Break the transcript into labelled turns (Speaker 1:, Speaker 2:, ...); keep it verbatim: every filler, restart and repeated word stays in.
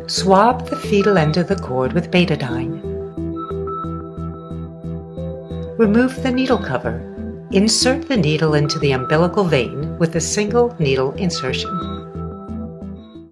Speaker 1: Swab the fetal end of the cord with betadine. Remove the needle cover. Insert the needle into the umbilical vein with a single needle insertion.